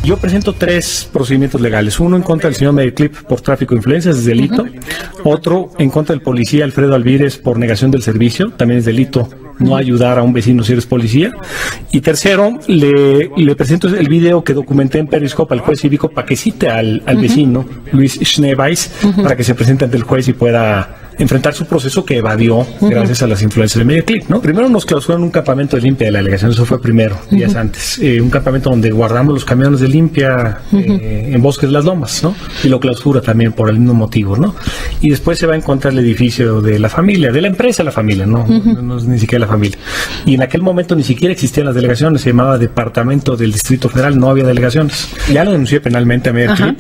Yo presento 3 procedimientos legales. Uno en contra del señor Mediaclip por tráfico de influencias, es delito. Otro en contra del policía Alfredo Alvírez por negación del servicio, también es delito no ayudar a un vecino si eres policía. Y tercero, le presento el video que documenté en Periscope al juez cívico para que cite al vecino, Luis Schneeweiss, para que se presente ante el juez y pueda enfrentar su proceso que evadió gracias a las influencias de Mediaclip, ¿no? Primero nos clausuraron un campamento de limpia de la delegación, eso fue primero, días antes. Un campamento donde guardamos los camiones de limpia en Bosques de las Lomas, ¿no? Y lo clausura también por el mismo motivo, ¿no? Y después se va a encontrar el edificio de la familia, de la empresa la familia, ¿no? No es ni siquiera la familia. Y en aquel momento ni siquiera existían las delegaciones, se llamaba Departamento del Distrito Federal, no había delegaciones. Ya lo denuncié penalmente a Mediaclip.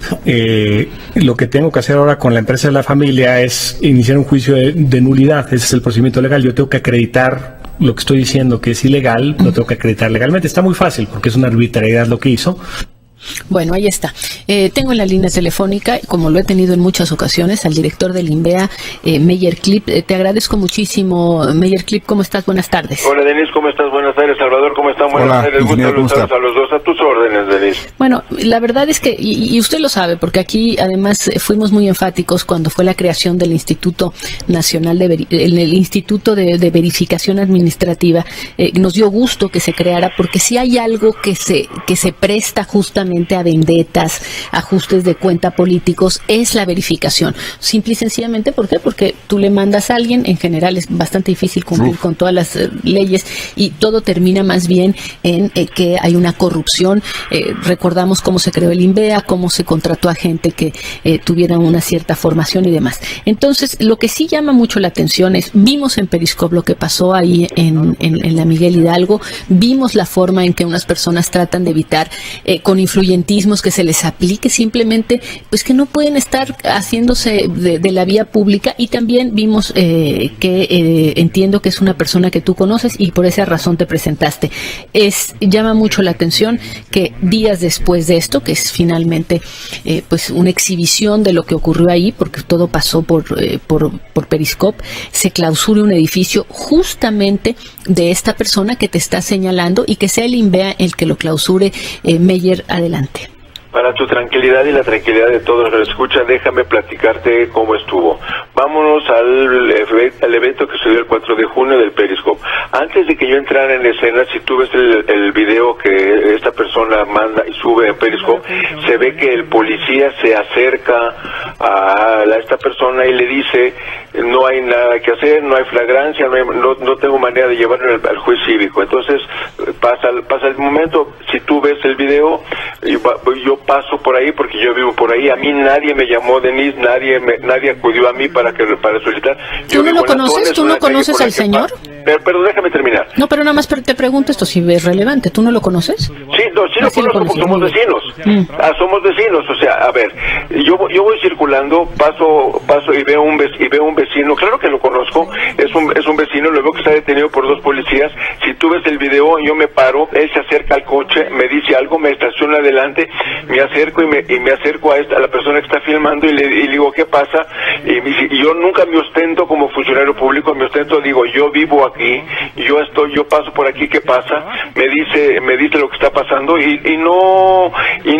Lo que tengo que hacer ahora con la empresa de la familia es iniciar un juicio de nulidad. Ese es el procedimiento legal. Yo tengo que acreditar lo que estoy diciendo que es ilegal, lo tengo que acreditar legalmente. Está muy fácil porque es una arbitrariedad lo que hizo. Bueno, ahí está. Tengo en la línea telefónica, como lo he tenido en muchas ocasiones, al director del INVEA, Meyer Clip. Te agradezco muchísimo, Meyer Clip. ¿Cómo estás? Buenas tardes. Hola, Denise, ¿cómo estás? Buenas tardes. Salvador, ¿cómo están? Buenas tardes. Gusto saludarlos a los dos. A tus órdenes, Denise. Bueno, la verdad es que, y usted lo sabe, porque aquí además fuimos muy enfáticos cuando fue la creación del Instituto Nacional el Instituto de Verificación Administrativa. Nos dio gusto que se creara, porque si hay algo que se presta justamente a vendetas, ajustes de cuenta políticos, es la verificación. Simple y sencillamente, ¿por qué? Porque tú le mandas a alguien, en general es bastante difícil cumplir con todas las leyes y todo termina más bien en que hay una corrupción. Recordamos cómo se creó el INVEA, cómo se contrató a gente que tuviera una cierta formación y demás. Entonces, lo que sí llama mucho la atención es, vimos en Periscope lo que pasó ahí en la Miguel Hidalgo, vimos la forma en que unas personas tratan de evitar con influyentismos que se les aplique simplemente, pues que no pueden estar haciéndose de la vía pública. Y también vimos que entiendo que es una persona que tú conoces y por esa razón te presentaste. Llama mucho la atención que días después de esto, que es finalmente pues una exhibición de lo que ocurrió ahí, porque todo pasó por Periscope, se clausure un edificio justamente de esta persona que te está señalando y que sea el INVEA el que lo clausure. Meyer, adelante. Para tu tranquilidad y la tranquilidad de todos los que escuchan, déjame platicarte cómo estuvo. Vámonos al evento que se dio el 4 de junio del Periscope. Antes de que yo entrara en escena, si tú ves el video que esta persona manda y sube en Periscope, se ve que el policía se acerca a esta persona y le dice, no hay nada que hacer, no hay flagrancia, no tengo manera de llevarlo al juez cívico. Entonces pasa el momento, si tú ves el video, yo paso por ahí porque yo vivo por ahí. A mí nadie me llamó, Denise, nadie acudió a mí para solicitar. ¿Tú no lo conoces? ¿Tú no conoces al señor? Pero déjame terminar. No, pero nada más te pregunto esto, si es relevante. ¿Tú no lo conoces? Sí, lo conozco porque somos vecinos. Somos vecinos, o sea, a ver, yo voy circulando, paso y veo un vecino, claro que lo conozco, es un vecino, lo veo que está detenido por 2 policías. Si tú ves el video, yo me paro, él se acerca al coche, me dice algo, me estaciona adelante, me acerco y me acerco a la persona que está filmando y le digo, ¿qué pasa? Y yo nunca me ostento como funcionario público, me ostento, digo, yo vivo aquí, yo paso por aquí, ¿qué pasa? Me dice lo que está pasando y no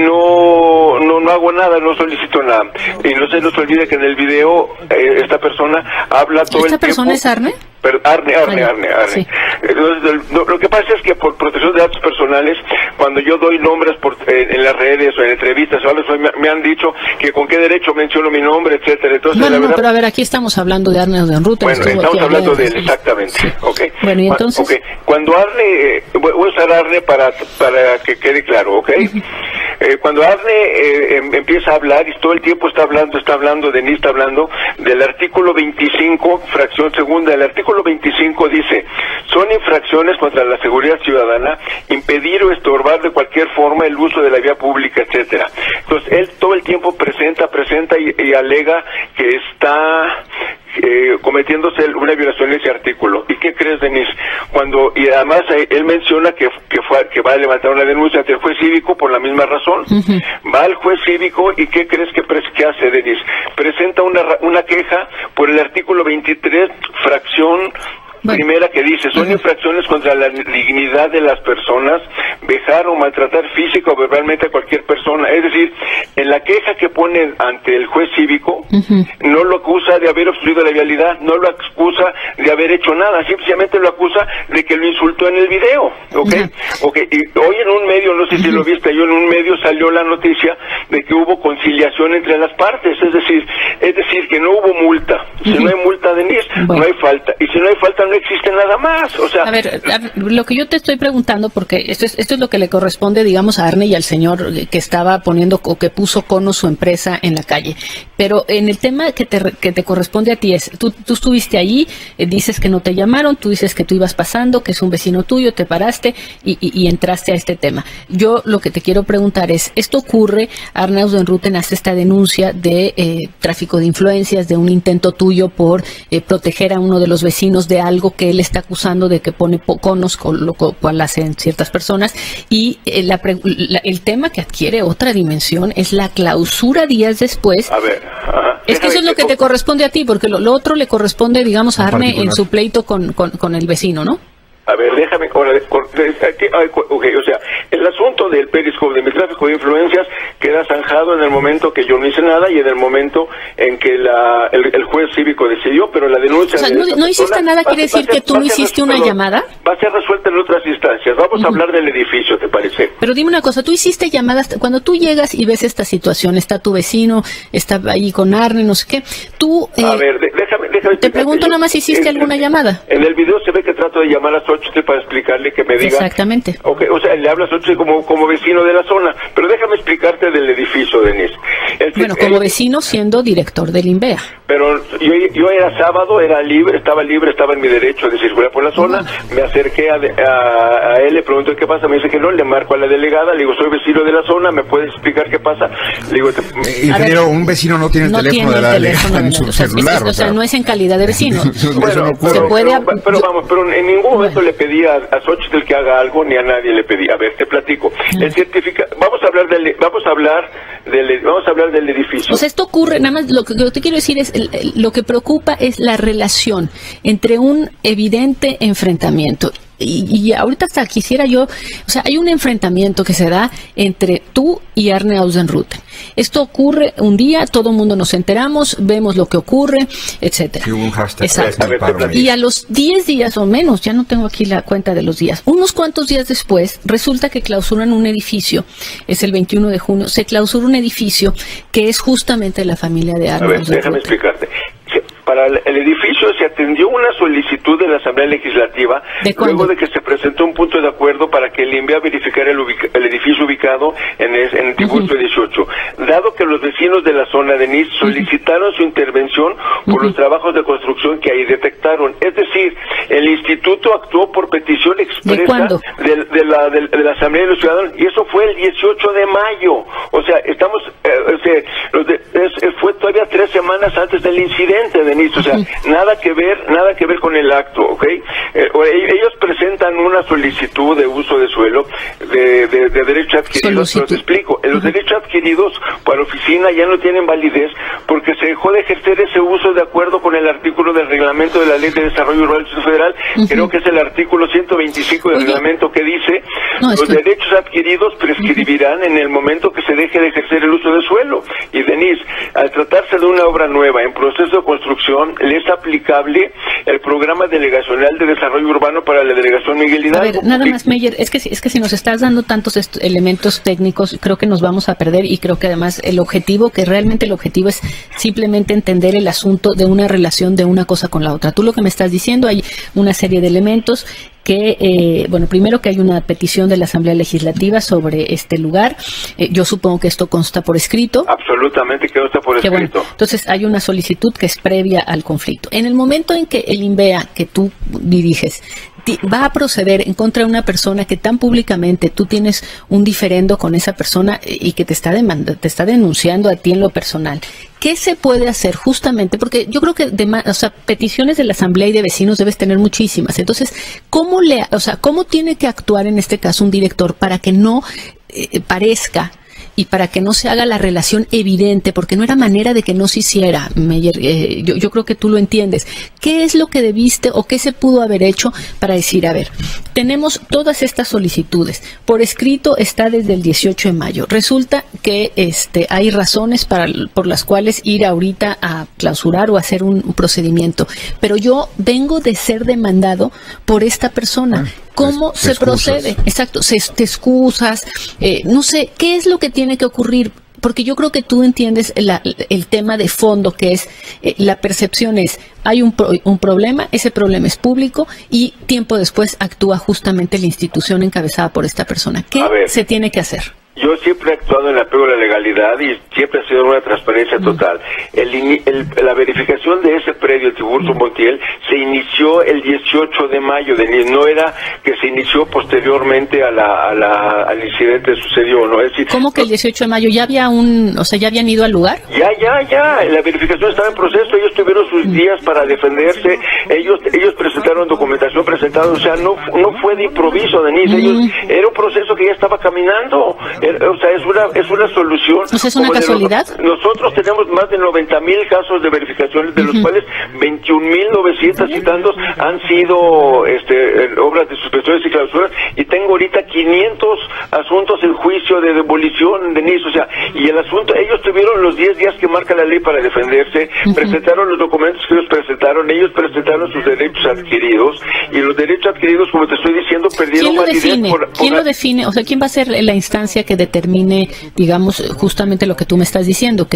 hago nada, no solicito nada. Y no se nos olvide que en el video esta persona habla todo el tiempo. ¿Esta persona es Arne? Arne. Sí. Entonces, lo que pasa es que por protección de datos personales, cuando yo doy nombres en las redes o en entrevistas o algo, me han dicho que con qué derecho menciono mi nombre, etcétera. Entonces, no, pero a ver, aquí estamos hablando de Arne Odenruta. Bueno, estamos hablando de él, exactamente. Sí. Okay. Bueno, y entonces. Okay. Cuando Arne, voy a usar Arne para que quede claro, ¿ok? Cuando Arne empieza a hablar y todo el tiempo está hablando, Denise está hablando del artículo 25, fracción segunda. El artículo 25 dice, son infracciones contra la seguridad ciudadana, impedir o estorbar de cualquier forma el uso de la vía pública, etcétera. Entonces, él todo el tiempo presenta y alega que está cometiéndose una violación de ese artículo. ¿Y qué crees, Denise? Y además él menciona que va a levantar una denuncia ante el juez cívico por la misma razón. Va al juez cívico y ¿qué crees que hace, Denise? Presenta una queja por el artículo 23, fracción primera que dice, son infracciones contra la dignidad de las personas, vejar o maltratar física o verbalmente a cualquier persona. Es decir, en la queja que pone ante el juez cívico, no lo acusa de haber obstruido la vialidad, no lo acusa de haber hecho nada, simplemente lo acusa de que lo insultó en el video, ¿ok? Y hoy en un medio, no sé si lo viste, en un medio salió la noticia de que hubo conciliación entre las partes, es decir que no hubo multa. Si no hay multa, Denise, no hay falta, y si no hay falta no existe nada más. O sea, a ver, lo que yo te estoy preguntando, porque esto es lo que le corresponde, digamos, a Arne y al señor que estaba poniendo o que puso Cono su empresa en la calle, pero en el tema que te corresponde a ti es, tú estuviste ahí, dices que no te llamaron, tú dices que tú ibas pasando, que es un vecino tuyo, te paraste y entraste a este tema. Yo lo que te quiero preguntar es, esto ocurre, Arne Audenruten hace esta denuncia de tráfico de influencias, de un intento tuyo por proteger a uno de los vecinos de algo que él está acusando de que pone conos, con lo cual hacen ciertas personas, y el tema que adquiere otra dimensión es la clausura días después. A ver, es que eso es lo que te corresponde a ti, porque lo otro le corresponde, digamos, a Arne en su pleito con el vecino, ¿no? A ver, déjame, o sea, el asunto del Periscope, de mi tráfico de influencias, queda zanjado en el momento que yo no hice nada y en el momento en que el juez cívico decidió, pero la denuncia... O sea, no hiciste nada, quiere decir que tú no hiciste una llamada. Va a ser resuelta en otras instancias. Vamos a hablar del edificio, ¿te parece? Pero dime una cosa, tú hiciste llamadas, cuando tú llegas y ves esta situación, está tu vecino, está ahí con Arne, no sé qué, tú... a ver, déjame te pregunto nada más si hiciste alguna llamada. En el video se ve que trato de llamar a Xochitl para explicarle que me diga... Exactamente. Okay, o sea, le hablas a Xochitl como vecino de la zona, pero déjame explicarte del edificio, Denise. Como vecino siendo director del INVEA. Pero yo era sábado, estaba libre, estaba en mi derecho de circular por la zona, me acerqué a él, le pregunté qué pasa, me dice que no, le marco a la delegada, le digo, soy vecino de la zona, ¿me puedes explicar qué pasa? Le digo, ingeniero, un vecino no tiene el teléfono de la delegada en su celular. O sea, no es en calidad de vecino. Pero en ningún momento le pedí a Xochitl que haga algo, ni a nadie le pedí. A ver, te platico. El certificado, vamos a hablar del edificio. O sea, esto ocurre, nada más lo que te quiero decir es, lo que preocupa es la relación entre un evidente enfrentamiento. Y ahorita hasta quisiera yo, o sea, hay un enfrentamiento que se da entre tú y Arne Audenruten. Esto ocurre un día, todo el mundo nos enteramos, vemos lo que ocurre, etcétera. Y hubo un hashtag. Exacto. Y a los 10 días o menos, ya no tengo aquí la cuenta de los días, unos cuantos días después, resulta que clausuran un edificio, es el 21 de junio, se clausura un edificio que es justamente la familia de Arne Audenruten. Déjame explicarte. Para el edificio se atendió una solicitud de la Asamblea Legislativa luego de que se presentó un punto de acuerdo para que el INVEA verificara el edificio ubicado en Tiburcio 18. Dado que los vecinos de la zona de Denise solicitaron su intervención por los trabajos de construcción que ahí detectaron. Es decir, el instituto actuó por petición expresa de la Asamblea de los Ciudadanos, y eso fue el 18 de mayo. O sea, estamos... fue todavía 3 semanas antes del incidente, Denise. O sea, nada que ver con el acto, ¿ok? Ellos presentan una solicitud de uso de suelo de derechos adquiridos, pero te explico, los derechos adquiridos para oficina ya no tienen validez porque se dejó de ejercer ese uso de acuerdo con el artículo del reglamento de la Ley de Desarrollo Rural Federal, creo que es el artículo 125 del reglamento que dice, los derechos adquiridos prescribirán en el momento que se deje de ejercer el uso de suelo. Y Denise, al tratarse de una obra nueva en proceso de construcción, le es aplicable el programa delegacional de desarrollo urbano para la delegación Miguel Hidalgo. A ver, nada más, Meyer, es que si nos estás dando tantos elementos técnicos, creo que nos vamos a perder, y creo que además el objetivo es simplemente entender el asunto de una relación de una cosa con la otra. Tú lo que me estás diciendo, hay una serie de elementos que, primero que hay una petición de la Asamblea Legislativa sobre este lugar. Yo supongo que esto consta por escrito. Absolutamente que consta por escrito. Bueno, entonces hay una solicitud que es previa al conflicto. En el momento en que el INVEA, que tú diriges, va a proceder en contra de una persona que tan públicamente tú tienes un diferendo con esa persona y que te está denunciando a ti en lo personal, ¿qué se puede hacer justamente? Porque yo creo que peticiones de la asamblea y de vecinos debes tener muchísimas. Entonces, ¿cómo tiene que actuar en este caso un director para que no parezca y para que no se haga la relación evidente, porque no era manera de que no se hiciera, Meyer, yo creo que tú lo entiendes. ¿Qué es lo que debiste o qué se pudo haber hecho para decir, a ver, tenemos todas estas solicitudes, por escrito está desde el 18 de mayo, resulta que hay razones por las cuales ir ahorita a clausurar o hacer un procedimiento, pero yo vengo de ser demandado por esta persona? ¿Cómo se procede? Exacto, te excusas, no sé, ¿qué es lo que tiene que ocurrir? Porque yo creo que tú entiendes el tema de fondo, que es la percepción es, hay un problema, ese problema es público y tiempo después actúa justamente la institución encabezada por esta persona. ¿Qué se tiene que hacer? Yo siempre he actuado en apego a la legalidad y siempre ha sido una transparencia total. La verificación de ese predio, el Tiburcio Montiel, se inició el 18 de mayo, no era que se inició posteriormente al incidente sucedió, ¿no? Es decir, ¿cómo que el 18 de mayo? ¿Ya había ya habían ido al lugar? Ya, la verificación estaba en proceso, ellos tuvieron sus días para defenderse, ellos presentaron documentación, o sea, no fue de improviso, Denise, era un proceso que ya estaba caminando. O sea, es una solución. ¿O sea, es una casualidad? Nosotros tenemos más de 90,000 casos de verificaciones, de los cuales 21,900 y tantos han sido obras de suspensiones y clausuras, y tengo ahorita 500 asuntos en juicio de demolición, Denise, o sea, y el asunto, ellos tuvieron los 10 días que marca la ley para defenderse, presentaron los documentos que ellos presentaron sus derechos adquiridos, y los derechos adquiridos, como te estoy diciendo, perdieron validez. ¿Quién lo define? O sea, ¿quién va a ser la instancia que determine, digamos, justamente lo que tú me estás diciendo?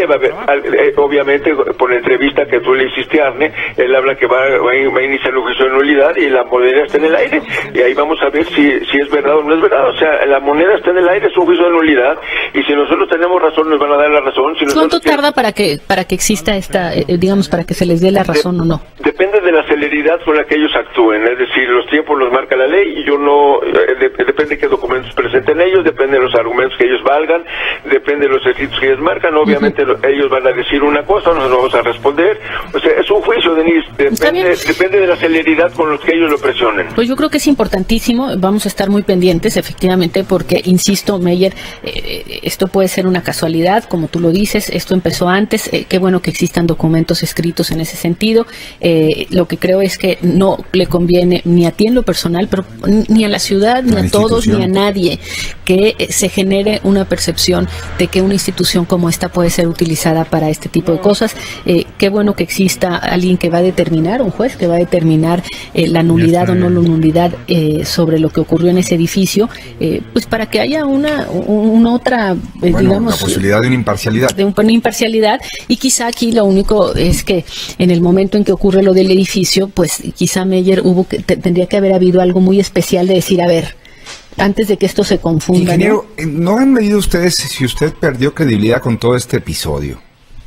Obviamente, por la entrevista que tú le hiciste a Arne, él habla que va a iniciar el juicio de nulidad y la moneda está en el aire, y ahí vamos a ver si es verdad o no es verdad. O sea, la moneda está en el aire, es un juicio de nulidad, y si nosotros tenemos razón, nos van a dar la razón. ¿Cuánto tarda para que exista digamos, para que se les dé la razón o no? Depende de la celeridad con la que ellos actúen, es decir, los tiempos los marca la ley, y yo no, depende de qué documentos presenten ellos, depende de los argumentos que ellos valgan, depende de los escritos que ellos marcan, obviamente ellos van a decir una cosa, nosotros vamos a responder, o sea, es un juicio, Denise, depende de la celeridad con los que ellos lo presionen. Pues yo creo que es importantísimo, vamos a estar muy pendientes, efectivamente, porque, insisto, Meyer, esto puede ser una casualidad, como tú lo dices, esto empezó antes, qué bueno que existan documentos escritos en ese sentido, lo que creo es que no le conviene ni a ti en lo personal, pero ni a la ciudad, ni a todos, ni a nadie, que se genere una percepción de que una institución como esta puede ser utilizada para este tipo de cosas. Qué bueno que exista alguien que va a determinar, un juez que va a determinar la nulidad o no la nulidad sobre lo que ocurrió en ese edificio, pues para que haya una otra, digamos, la posibilidad de una imparcialidad. De una imparcialidad, y quizá aquí lo único es que en el momento en que ocurre lo del edificio, pues quizá, Meyer, tendría que haber habido algo muy especial de decir, a ver, antes de que esto se confunda. Ingeniero, ¿no han medido ustedes si usted perdió credibilidad con todo este episodio?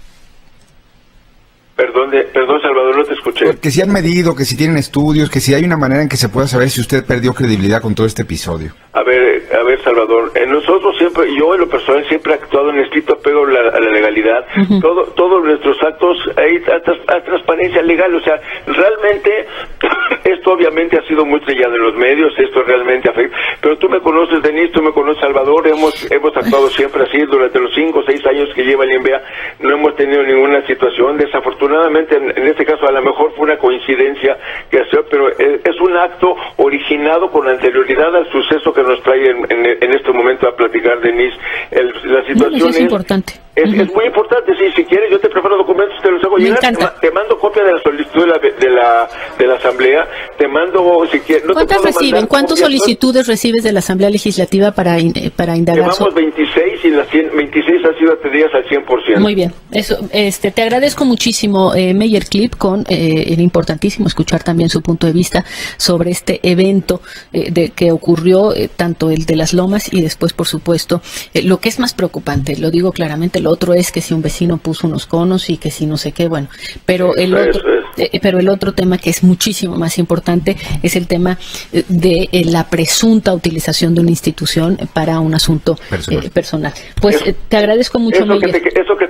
Perdón, Salvador, no te escuché. Que si han medido, que si tienen estudios, que si hay una manera en que se pueda saber si usted perdió credibilidad con todo este episodio. A ver, Salvador, nosotros siempre, yo en lo personal siempre he actuado en estricto apego a la legalidad. Todos nuestros actos hay transparencia legal, o sea, realmente esto obviamente ha sido muy trillado en los medios, esto realmente afecta, pero tú me conoces, Denise, tú me conoces, Salvador, hemos actuado siempre así durante los 5 o 6 años que lleva el INVEA, no hemos tenido ninguna situación. Desafortunadamente, en este caso a lo mejor fue una coincidencia pero es un acto originado con anterioridad al suceso que nos trae en este momento a platicar, Denise. La situación es importante. Es muy importante, sí, si quieres yo te preparo documentos, te los hago llegar, te mando copia de la solicitud de la asamblea, te mando, si quieres. ¿Cuántas reciben? ¿Cuántas solicitudes recibes de la Asamblea Legislativa para indagar? Llevamos 26 y las 26 han sido atendidas al 100%. Muy bien, eso, te agradezco muchísimo, Meyer Clip, era importantísimo escuchar también su punto de vista sobre este evento que ocurrió, tanto el de las Lomas y después, por supuesto, lo que es más preocupante, lo digo claramente, lo otro es que si un vecino puso unos conos y que si no sé qué, bueno, pero el otro tema que es muchísimo más importante es el tema de la presunta utilización de una institución para un asunto personal. Pues te agradezco mucho, eso que te quede claro.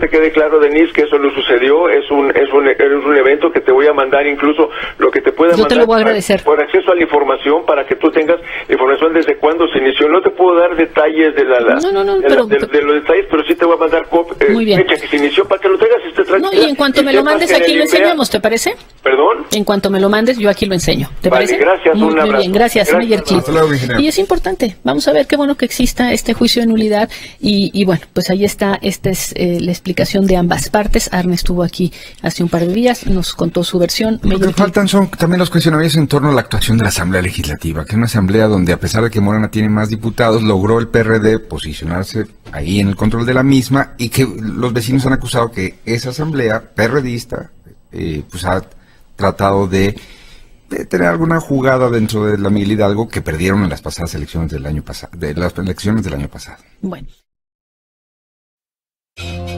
claro, Denise, que eso no sucedió, es un evento que te voy a mandar, incluso lo que te pueda mandar. Yo te lo voy a agradecer. Por acceso a la información, para que tú tengas información desde cuándo se inició. No te puedo dar detalles de los detalles, pero sí te voy a mandar fecha que se inició para que lo tengas y estés tranquila. No, y en cuanto me lo mandes aquí lo enseñamos, ¿te parece? ¿Perdón? En cuanto me lo mandes, yo aquí lo enseño. ¿Te parece? Gracias, un abrazo. Muy bien, gracias, Mayer Clip. Y es importante, vamos a ver, qué bueno que exista este juicio de nulidad y bueno, pues ahí está, esta es la explicación de ambas partes. Arne estuvo aquí hace un par de días, nos contó su versión. Lo que faltan son también los cuestionamientos en torno a la actuación de la Asamblea Legislativa, que es una asamblea donde, a pesar de que Morena tiene más diputados, logró el PRD posicionarse ahí en el control de la misma, y que los vecinos han acusado que esa asamblea perredista pues ha tratado de tener alguna jugada dentro de la Miguel Hidalgo, que perdieron en las pasadas elecciones del año pasado, Bueno.